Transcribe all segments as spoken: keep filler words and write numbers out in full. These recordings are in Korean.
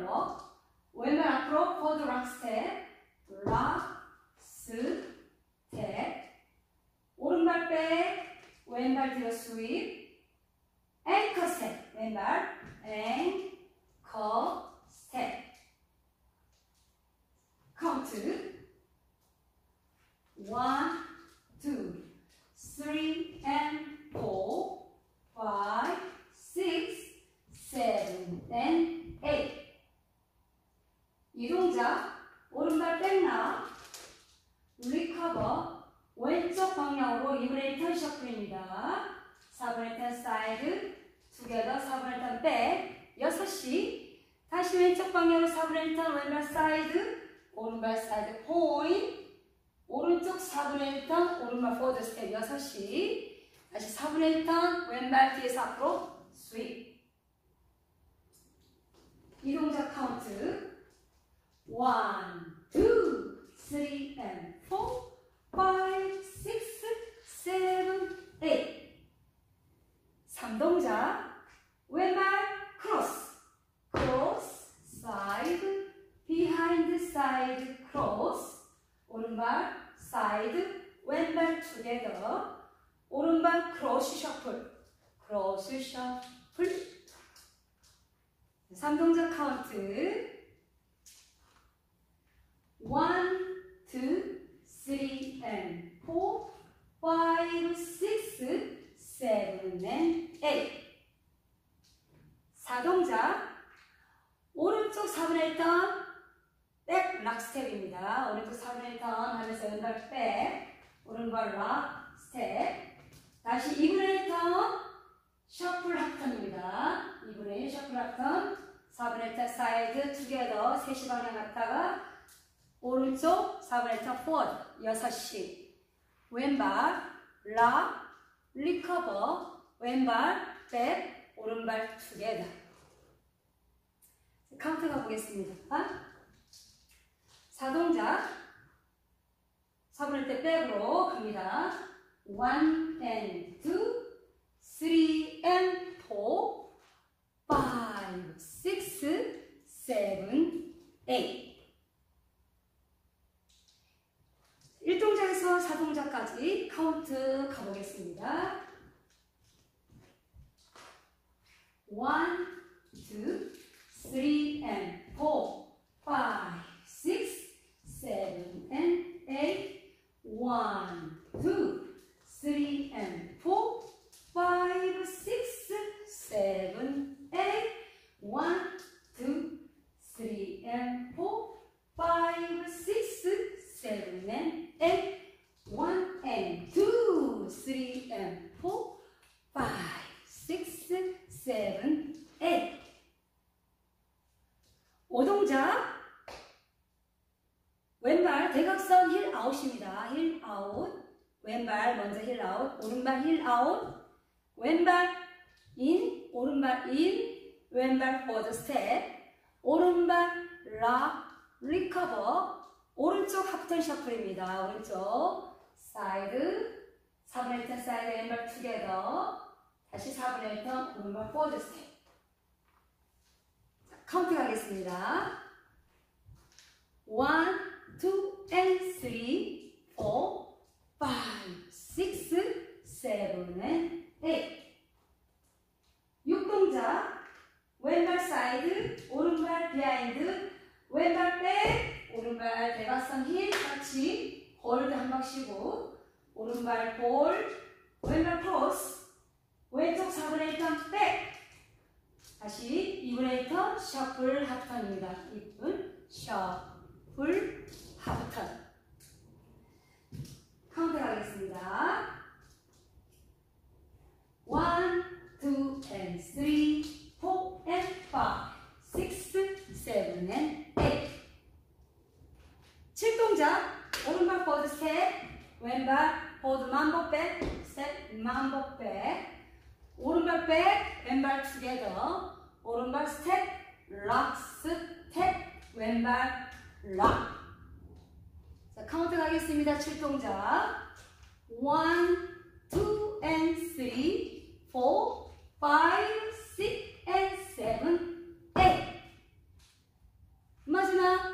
리커버. 왼발 앞으로 forward rock step. rock step. 오른발 백. 왼발 뒤로 sweep. anchor step. 왼발 anchor step. count. one, two, three, and four, five, six, seven, and eight. 이 동작 오른발 백나 리커버 왼쪽 방향으로 이분의 턴 셔플입니다. 사분의 턴 사이드 투게더 사분의 턴 백 여섯 시 다시 왼쪽 방향으로 사분의 턴 왼발 사이드 오른발 사이드 포인트 오른쪽 사분의 일 턴 오른발 포워드 스텝 여섯 시 다시 사분의 일 턴 왼발 뒤에서 앞으로 스윕. 이 동작 카운트 one, two, three, and four, five, six, seven, eight. 삼 동작 왼발 크로스 크로스 사이드 비하인드 사이드 크로스 오른발 사이드 왼발 투게더 오른발 크로스 셔플 크로스 셔플. 삼 동작 카운트 one, two, three, and four, five, six, seven, and eight. 사 동작 오른쪽 사분의 일 턴 백 락 스텝입니다. 오른쪽 사분의 일 턴 하면서 왼발 백 오른발 락 스텝 다시 이분의 일 턴 셔플 합턴입니다. 이분의 일 셔플 합턴 사분의 일 턴 사이드 투게더 세 시 방향 갔다가 오른쪽 사분의 일 턴 포워드 여섯 시 왼발 락 리커버 왼발 백 오른발 투게더. 카운트 가보겠습니다. 사 동작 사분의 일 때 백으로 갑니다. one and two, three and four, five, six, seven, eight. 일 동작에서 사 동작까지 카운트 가보겠습니다. one, two, three, and four, five, six, seven, and eight. one, two, three, and four, five, six, seven, eight. one, two, three, and four, five, six, seven, and eight. one and two, three, and four, five, six, seven, eight. 오 동작 왼발 대각선 힐 아웃입니다. 힐 아웃 왼발 먼저 힐 아웃 오른발 힐 아웃 왼발 인 오른발 인 왼발 포워드 스텝 오른발 락 리커버 오른쪽 합턴 셔플입니다. 오른쪽 사이드 사분의 일 턴 사이드 왼발 투게더 다시 사분의 일 턴 오른발 포워드 스텝. 카운트 가겠습니다. one, two, and three, four, five, six, seven, and eight. 육 동작 왼발 사이드 오른발 비하인드 왼발 백 오른발 대각선 힐 같이 홀드 한 방 쉬고 오른발 볼 왼발 크로스 왼쪽 사분의 일 턴 백 다시 이분의 일 턴 셔플 합턴입니다. 이분 셔플 합턴. 카운트 가겠습니다. one, two, and three, four, and five, six, seven, and eight. 칠 동작 오른발 포워드 스텝 왼발 포워드 만보 백 스텝 만보 백 오른발 백 왼발 투게더 오른발 스텝 락 스텝 왼발 락. 자 카운트 가겠습니다. 칠 동작 one, two, and three, four, five, six, and seven, eight.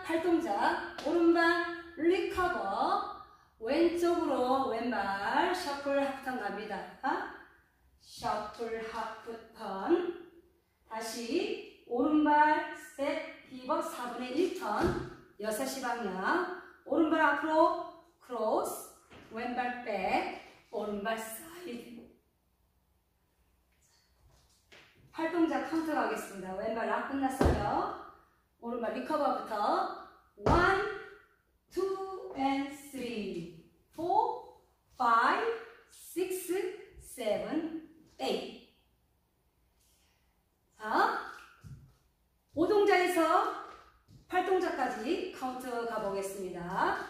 팔동작, 오른발 리커버, 왼쪽으로 왼발 셔플 하프턴 갑니다. 셔플 하프턴. 다시 오른발 스텝 힙업 사분의 일 턴, 여섯 시 방향. 오른발 앞으로 크로스, 왼발 백, 오른발 사이드. 팔동작 카운트 가겠습니다. 왼발 락 끝났어요. 오른발 리커버부터 one, two, and three, four, five, six, seven, eight. 자, 오 동작에서 팔 동작까지 카운트 가보겠습니다.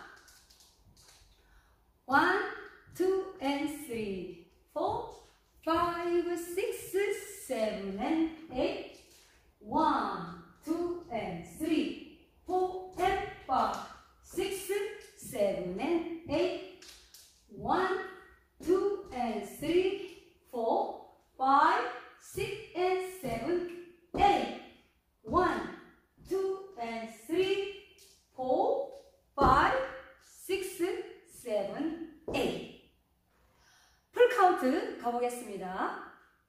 one, two, and three, four, five, six, seven, and eight. one, two, and three, four, and five, six, seven, and eight. one, two, and three, four, five, six, and seven, eight. one, two, and three, four, five, six, seven, eight. 풀 카운트 가보겠습니다.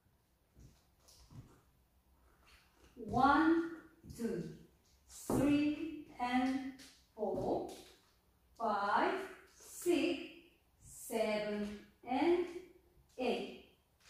one, two, three, and four, five, six, seven, and eight.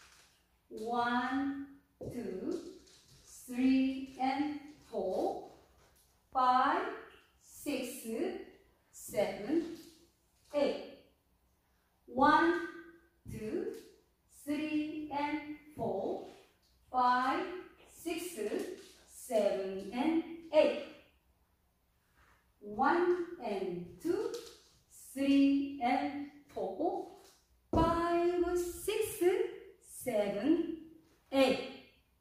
one, two, three, and four, five, six, seven, eight. one, two, three, and four, five, six, seven, and eight. one and two, three, and four, five, six, seven, eight.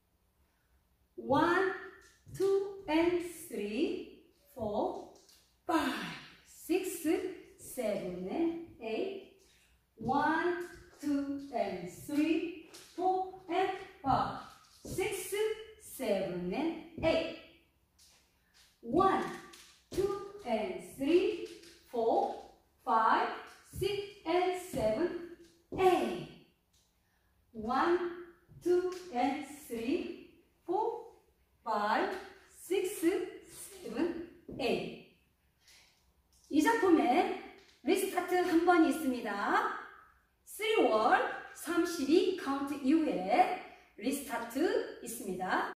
one, two, and three, four, five, six, seven, and eight. one, two, and three, four, and five, six, seven, and eight. one, two, and three, four, five, six, and seven, eight. one, two, and three, four, five, six, seven, eight. 이 작품에 리스타트 한 번이 있습니다. 쓰리 월 삼십이 카운트 이후에 리스타트 있습니다.